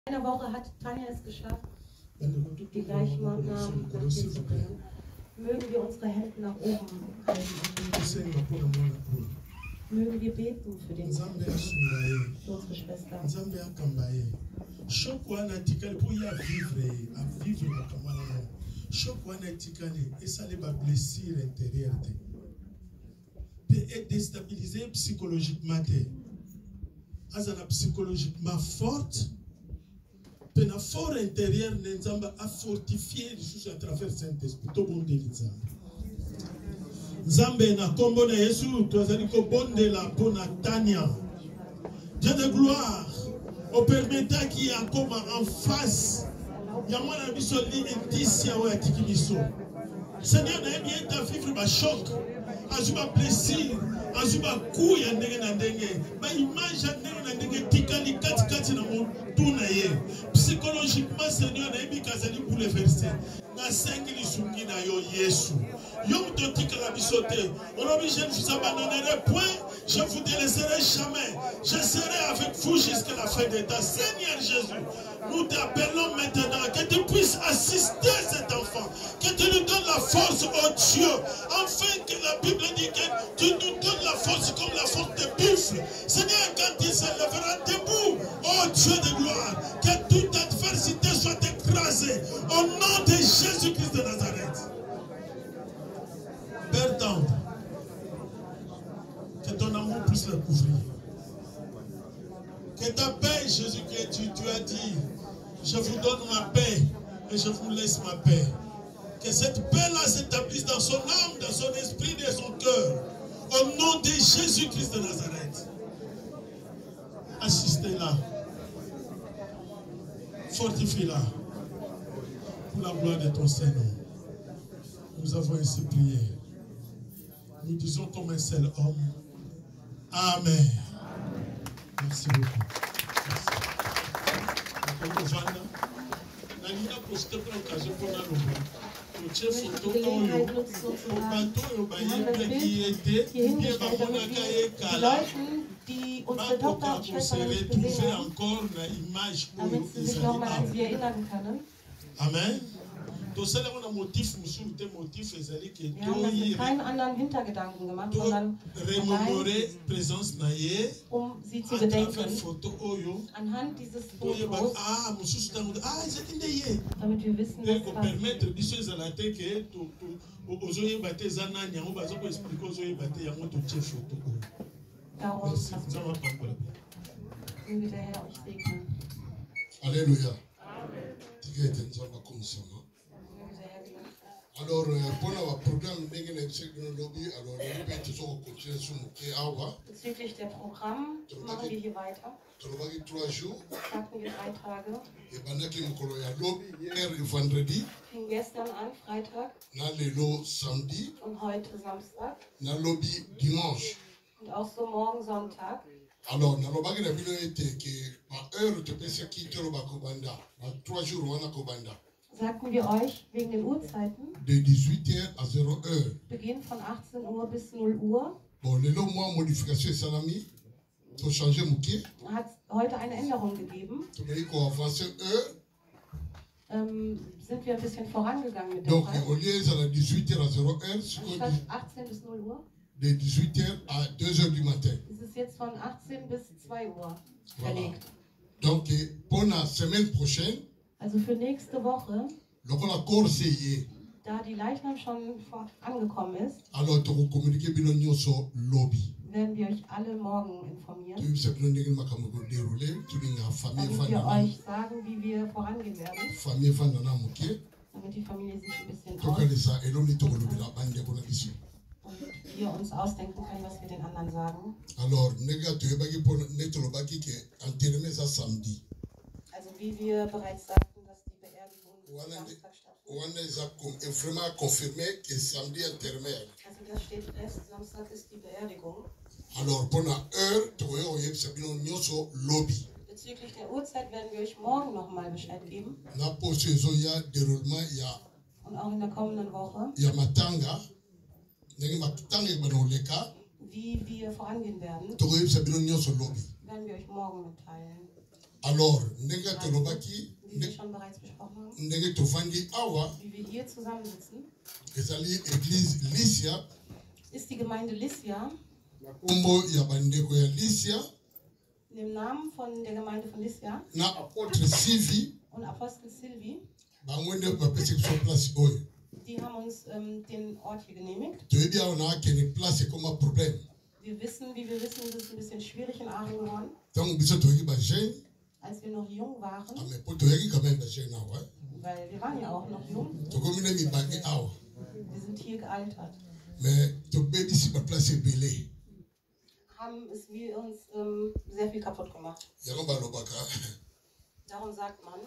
In einer Woche hat Tanja es geschafft, die gleichen Namen nach hier zu bringen. Mögen wir unsere Hände nach oben halten. Mögen wir beten für den Sohn, für unsere Schwester. Peut déstabiliser psychologiquement. Azana psychologiquement forte. Peut na fort intérieur n'enzamba a fortifier les choses à travers Saint-Esprit. Tout bon de l'Inzamba. Nzambe na kombo na Yesu, tozali ko bonde la pona Tania. Dieu de gloire, au permettant qu'il y a comme en face. Yamana biso li indisia wa tikibiso. Seigneur na bien ta vivre ba choc. Azuba plaisir, azuba kuya ndenge na ndenge, ba image ndenge na ndenge tikali kati na mutuna ye. Psychologiquement Seigneur na ebi kazali bouleversé. Na sengi li sungi na yo Yesu. Yo mto tikala bisote. Olobi je ne vous abandonnerai point, je vous délaisserai jamais. Je serai avec vous jusqu'à la fin des temps. Seigneur Jésus, nous t'appelons maintenant que tu puisses assister cet enfant, que tu lui donnes la force, oh Dieu, afin que la Bible dit que tu nous donnes la force comme la force de buffle. Seigneur, quand il se lèvera debout, oh Dieu de gloire, que toute adversité soit écrasée au nom de Jésus-Christ de Nazareth. Père tendre, que ton amour puisse le couvrir. Que ta paix, Jésus, que tu as dit, je vous donne ma paix et je vous laisse ma paix. Que cette paix-là s'établisse dans son âme, dans son esprit, dans son cœur. Au nom de Jésus-Christ de Nazareth. Assistez-la. Fortifie-la. Pour la gloire de ton Seigneur. Nous avons ainsi prié. Nous disons comme un seul homme. Amen. Merci beaucoup. Die unsere Tochter und Schwester nicht gesehen haben, damit sie sich nochmal an sie erinnern können. Amen. Wir haben das mit keinen anderen Hintergedanken gemacht, sondern um sie zu gedenken. Anhand dieses Fotos, damit wir wissen, dass darum möge der Herr euch segnen. Alléluia. Alors, pour le programme, bezüglich der Programm machen wir hier weiter. Hatten wir 3 Tage. Fing gestern an, Freitag. Und heute Samstag. Und auch so morgen Sonntag. Alors, nalobaki na bino ete ke ba heure te pesa kitelo ba kobanda, ba 3 jours wana kobanda. Sagten wir euch wegen den Uhrzeiten. De 18h à 0h. Beginn von 18 Uhr bis 0 Uhr. Bon, lelo moi modification salami. To changer muke. Hat heute eine Änderung gegeben. To me ko avancer heure. Sind wir ein bisschen vorangegangen mit der Donc, Zeit. au lieu de 18h à 0h, Statt 18 bis 0 Uhr. De 18h à 2h du matin. Es ist jetzt von 18 bis 2 Uhr verlegt. Voilà. Donc, pour la semaine prochaine, also für nächste Woche, da die Leichnam schon angekommen ist, alors, werden wir euch alle morgen informieren. Damit wir euch sagen, wie wir vorangehen werden. Damit die Familie sich ein bisschen und wir uns ausdenken können, was wir den anderen sagen. Alors, also wie wir bereits sagten, dass die Beerdigung Samstag stattfindet. Also das steht fest, Samstag ist die Beerdigung. Alors, bezüglich der Uhrzeit werden wir euch morgen nochmal Bescheid geben. Und auch in der kommenden Woche. Wie wir vorangehen werden, werden wir euch morgen mitteilen. Alors, wie wir schon bereits besprochen haben, wie wir hier zusammensitzen, ist die Gemeinde Lycia. In dem Namen von der Gemeinde von Lycia und Apostel Sylvie, die haben uns den Ort hier genehmigt. Wir wissen, es ist ein bisschen schwierig in Aachen geworden, als wir noch jung waren, weil wir waren ja auch noch jung. Wir sind hier gealtert. Haben es wir uns sehr viel kaputt gemacht. Darum sagt man,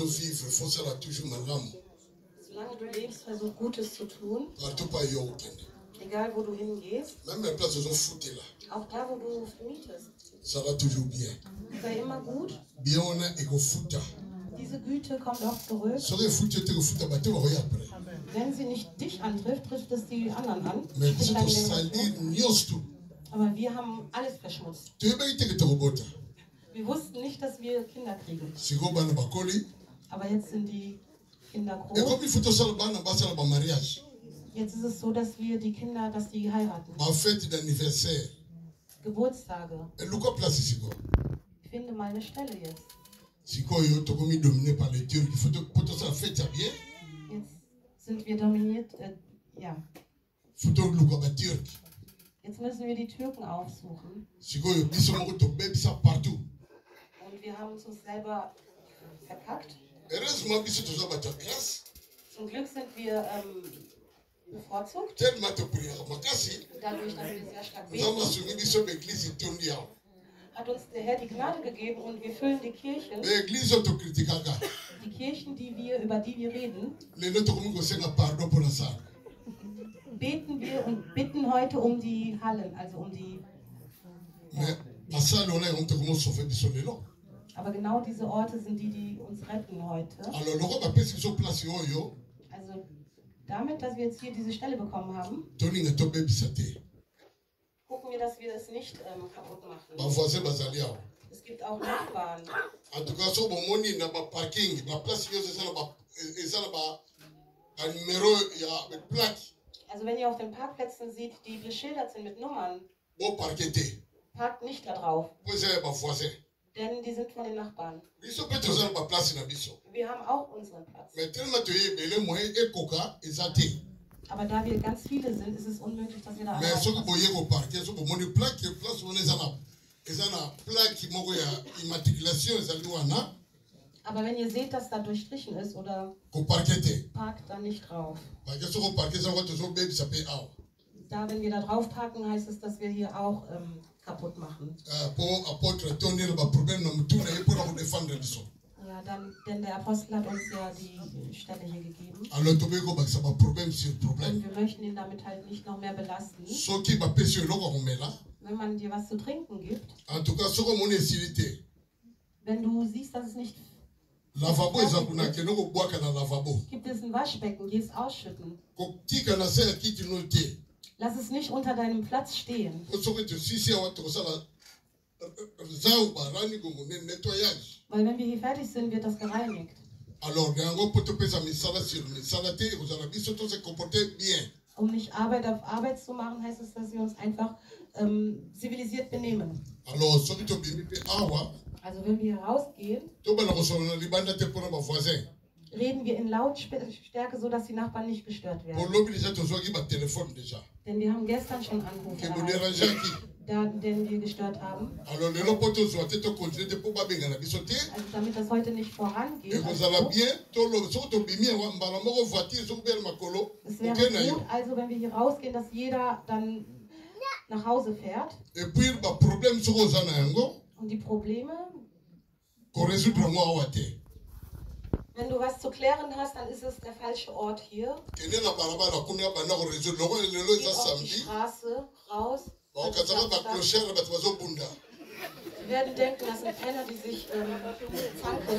solange du lebst, versuch Gutes zu tun, egal wo du hingehst, auch da wo du mietest, sei immer gut. Diese Güte kommt auch zurück. Wenn sie nicht dich antrifft, trifft es die anderen an. Aber wir haben alles verschmutzt. Wir wussten nicht, dass wir Kinder kriegen. Aber jetzt sind die Kinder groß. Jetzt ist es so, dass wir die Kinder, dass die heiraten. Geburtstage. Ich finde meine Stelle jetzt. Jetzt sind wir dominiert, ja. Jetzt müssen wir die Türken aufsuchen. Und wir haben uns selber verkackt. Zum Glück sind wir bevorzugt. Dadurch, dass wir sehr stark beten, hat uns der Herr die Gnade gegeben und wir füllen die Kirchen. Die Kirchen, über die wir reden, beten wir und bitten heute um die Hallen, also um die. Ja. Aber genau diese Orte sind die uns retten heute. Also damit, dass wir jetzt hier diese Stelle bekommen haben, gucken wir, dass wir es nicht kaputt machen. Es gibt auch Nachbarn. Also wenn ihr auf den Parkplätzen seht, die beschildert sind mit Nummern, parkt nicht da drauf. Denn die sind von den Nachbarn. Wir haben auch unseren Platz. Aber da wir ganz viele sind, ist es unmöglich, dass wir da alle Aber wenn ihr seht, dass da durchstrichen ist oder parkt da nicht drauf. Da, wenn wir da drauf parken, heißt es, dass wir hier auch kaputt machen. Ja, denn der Apostel hat uns ja die Stelle hier gegeben. Und wir möchten ihn damit halt nicht noch mehr belasten. Wenn man dir was zu trinken gibt, wenn du siehst, dass es nicht gibt es ein Waschbecken, geh es ausschütten. Lass es nicht unter deinem Platz stehen. Weil wenn wir hier fertig sind, wird das gereinigt. Um nicht Arbeit auf Arbeit zu machen, heißt es, dass wir uns einfach zivilisiert benehmen. Also wenn wir rausgehen, reden wir in Lautstärke, so dass die Nachbarn nicht gestört werden. Denn wir haben gestern schon Anrufe erhalten, denn wir gestört haben. Also damit das heute nicht vorangeht. Es wäre gut, also wenn wir hier rausgehen, dass jeder dann nach Hause fährt. Und die Probleme, wenn du was zu klären hast, dann ist es der falsche Ort hier. Geh auf die Straße raus. Sie werden denken, das sind Penner, die sich zanken.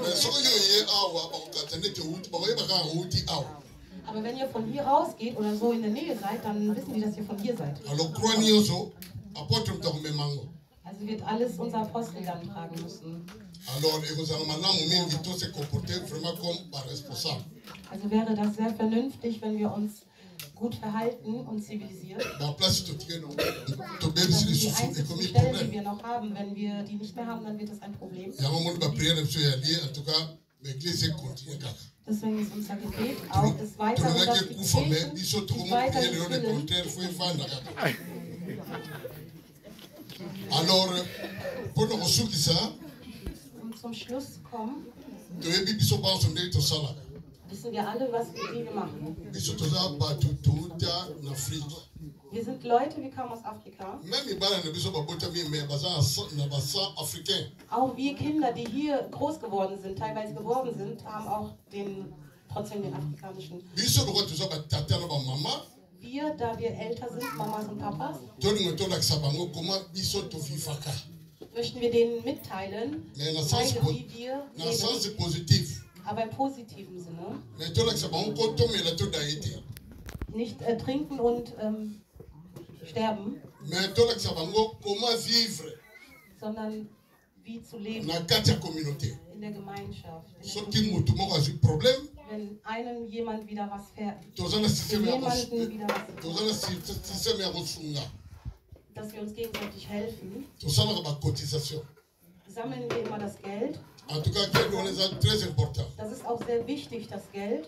Aber wenn ihr von hier rausgeht oder so in der Nähe seid, dann wissen die, dass ihr von hier seid. Also wird alles unser Apostel dann tragen müssen. Also wäre das sehr vernünftig, wenn wir uns gut verhalten und zivilisiert. Das sind die einzigen Stellen, die wir noch haben. Wenn wir die nicht mehr haben, dann wird das ein Problem. Deswegen ist unser Gebet auch, es weiter und das die Kirchen sich weiter füllen. Und zum Schluss kommen, wissen wir alle, was wir machen. Wir sind Leute, wir kommen aus Afrika. Auch wir Kinder, die hier groß geworden sind, teilweise geworden sind, haben auch trotzdem den afrikanischen. Wir, da wir älter sind, Mamas und Papas, möchten wir denen mitteilen, zeigen, wie wir leben. Aber im positiven Sinne. Nicht trinken und sterben, sondern wie zu leben in der Gemeinschaft. Wenn einem jemand wieder was dass wir uns gegenseitig helfen, sammeln wir immer das Geld. Das ist auch sehr wichtig, das Geld.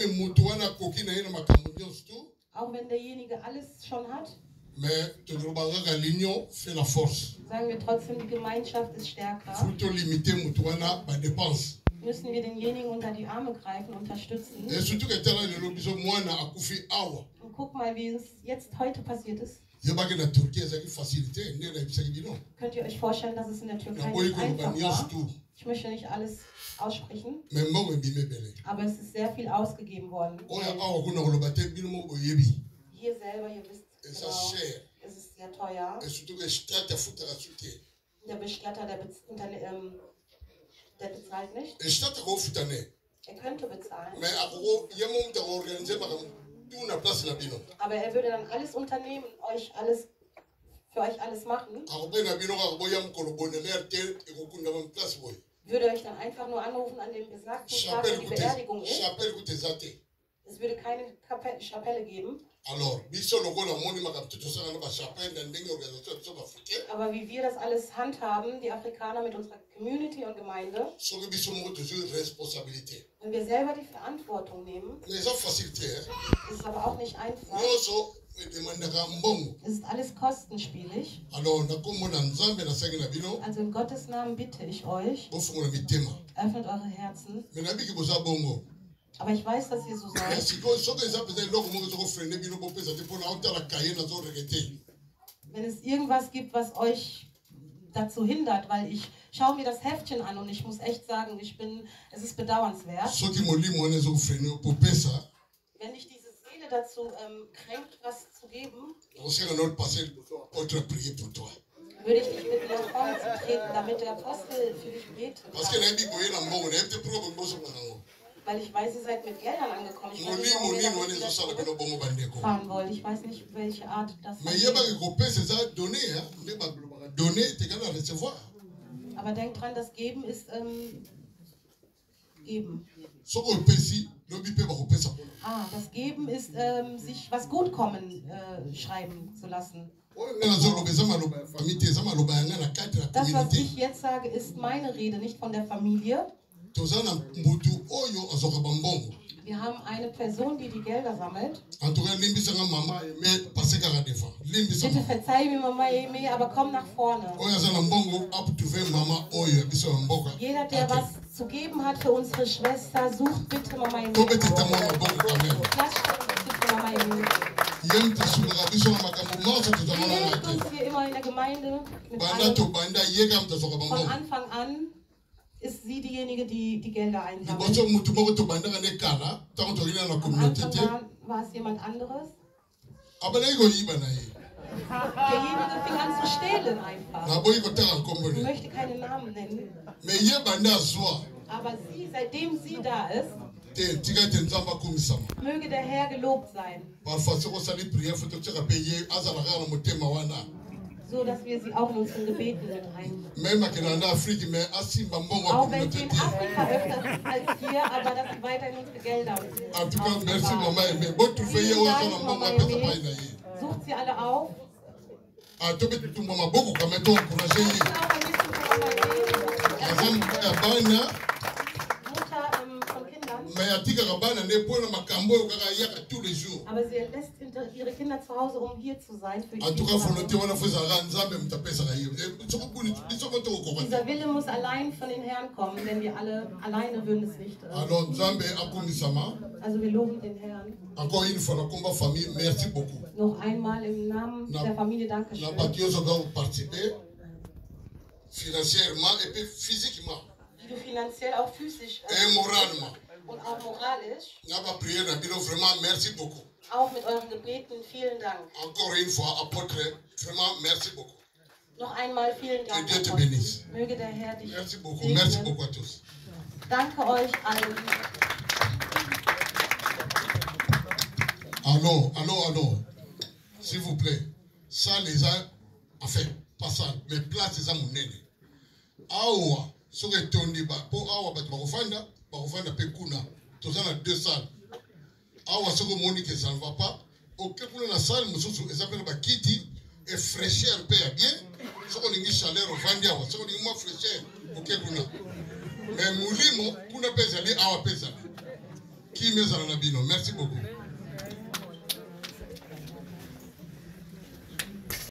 Auch wenn derjenige alles schon hat, sagen wir trotzdem, die Gemeinschaft ist stärker. Müssen wir denjenigen unter die Arme greifen, unterstützen. Und guck mal, wie es jetzt heute passiert ist. Könnt ihr euch vorstellen, dass es in der Türkei nicht einfach war? Ich möchte nicht alles aussprechen, aber es ist sehr viel ausgegeben worden. Hier selber, ihr wisst genau, es ist sehr teuer. Der Bestatter, der bezahlt nicht. Er könnte bezahlen. Aber er würde dann alles unternehmen, für euch alles machen. Würde euch dann einfach nur anrufen an dem besagten Tag, wo die Beerdigung ist. Es würde keine Chapelle geben. Aber wie wir das alles handhaben, die Afrikaner mit unserer Community und Gemeinde, wenn wir selber die Verantwortung nehmen, ist es aber auch nicht einfach. Es ist alles kostenspielig. Also in Gottes Namen bitte ich euch, öffnet eure Herzen. Aber ich weiß, dass ihr so seid. Wenn es irgendwas gibt, was euch dazu hindert, weil ich schaue mir das Heftchen an und ich muss echt sagen, es ist bedauernswert. Wenn dich diese Seele dazu kränkt, was zu geben, würde ich dich bitten, nach vorne zu treten, damit der Apostel für dich beten kann. Weil ich weiß, ihr seid mit Geldern angekommen. Ich weiß nicht, warum ihr fahren wollt. Ich weiß nicht, welche Art das ist. Aber denkt dran, das Geben ist Geben. Das Geben ist, sich was gut kommen schreiben zu lassen. Das, was ich jetzt sage, ist meine Rede, nicht von der Familie. Wir haben eine Person, die Gelder sammelt. Bitte verzeih mir, Mama Eme, aber komm nach vorne. Jeder, der was zu geben hat für unsere Schwester, sucht bitte Mama Eme. Klatscht bitte Mama Eme. Die hilft uns hier immer in der Gemeinde. Von Anfang an ist sie diejenige, die Gelder einsammelt. Am Anfang war es jemand anderes. Derjenige fing an zu stehlen einfach. Ich möchte keine Namen nennen. Aber sie, seitdem sie da ist, möge der Herr gelobt sein. so dass wir sie auch in unseren Gebeten mit einbeziehen. Auch wenn sie in Afrika öfter als hier, aber dass sie weiterhin unsere Gelder sucht sie alle auf. Aber sie lässt ihre Kinder zu Hause, um hier zu sein für Dieser Wille muss allein von den Herrn kommen, denn wir alle alleine würden es nicht. Also wir loben den Herrn. Noch einmal im Namen der Familie Dankeschön. Die du finanziell auch physisch und auch moralisch. Auch mit euren Gebeten, vielen Dank. Noch einmal vielen Dank. Möge der Herr dich segnen. Danke euch allen. Allons. S'il vous plaît. Ça les a, enfin, pas ça, mais place les a mon nene. Awa, soke tondi ba, po awa bat bakofanda pekuna. Tozana 2 salles. Awa soke moni que ça ne va pas. Ok, pour la salle, mususu, ça s'appelle ba kiti et fraîcheur paye bien. Soko lingi chaleur au vandi awa, soko lingi mo fraîcheur. Ok, kuna. Mais mulimo, kuna pesa li awa pesa. Qui me zana bino. Merci beaucoup.